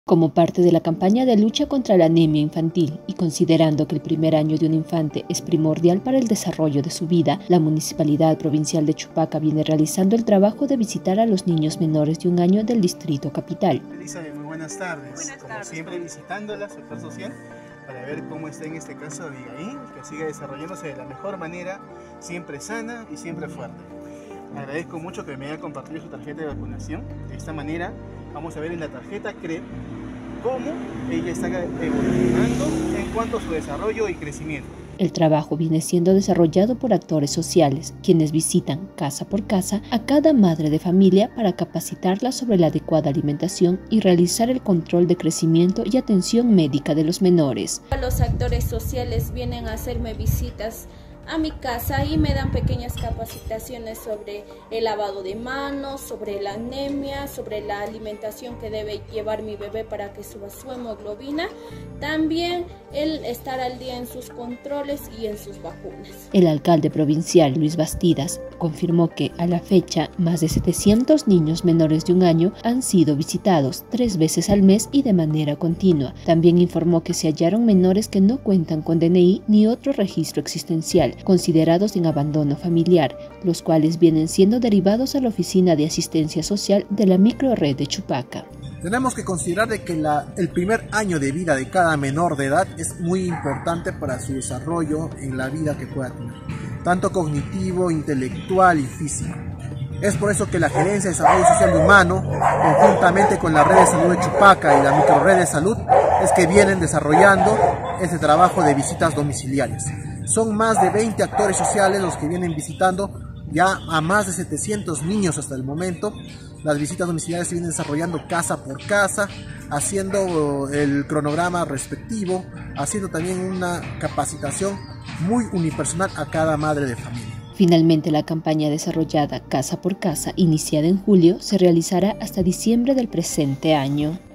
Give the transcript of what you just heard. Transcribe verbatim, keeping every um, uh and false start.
Como parte de la campaña de lucha contra la anemia infantil y considerando que el primer año de un infante es primordial para el desarrollo de su vida, la Municipalidad Provincial de Chupaca viene realizando el trabajo de visitar a los niños menores de un año del Distrito Capital. Elizabeth, muy buenas tardes. Buenas Como tardes. siempre, visitándola, sector social, para ver cómo está en este caso Abigail, que siga desarrollándose de la mejor manera, siempre sana y siempre fuerte. Agradezco mucho que me haya compartido su tarjeta de vacunación. De esta manera vamos a ver en la tarjeta C R E P cómo ella está evolucionando en cuanto a su desarrollo y crecimiento. El trabajo viene siendo desarrollado por actores sociales, quienes visitan casa por casa a cada madre de familia para capacitarla sobre la adecuada alimentación y realizar el control de crecimiento y atención médica de los menores. Los actores sociales vienen a hacerme visitas a mi casa y me dan pequeñas capacitaciones sobre el lavado de manos, sobre la anemia, sobre la alimentación que debe llevar mi bebé para que suba su hemoglobina, también el estar al día en sus controles y en sus vacunas. El alcalde provincial Luis Bastidas confirmó que a la fecha más de setecientos niños menores de un año han sido visitados tres veces al mes y de manera continua. También informó que se hallaron menores que no cuentan con D N I ni otro registro existencial, considerados en abandono familiar, los cuales vienen siendo derivados a la Oficina de Asistencia Social de la Microred de Chupaca. Tenemos que considerar de que la, el primer año de vida de cada menor de edad es muy importante para su desarrollo en la vida que pueda tener, tanto cognitivo, intelectual y físico. Es por eso que la Gerencia de Desarrollo Social y Humano, conjuntamente con la Red de Salud de Chupaca y la Microred de Salud, es que vienen desarrollando este trabajo de visitas domiciliarias. Son más de veinte actores sociales los que vienen visitando ya a más de setecientos niños hasta el momento. Las visitas domiciliarias se vienen desarrollando casa por casa, haciendo el cronograma respectivo, haciendo también una capacitación muy unipersonal a cada madre de familia. Finalmente, la campaña desarrollada casa por casa, iniciada en julio, se realizará hasta diciembre del presente año.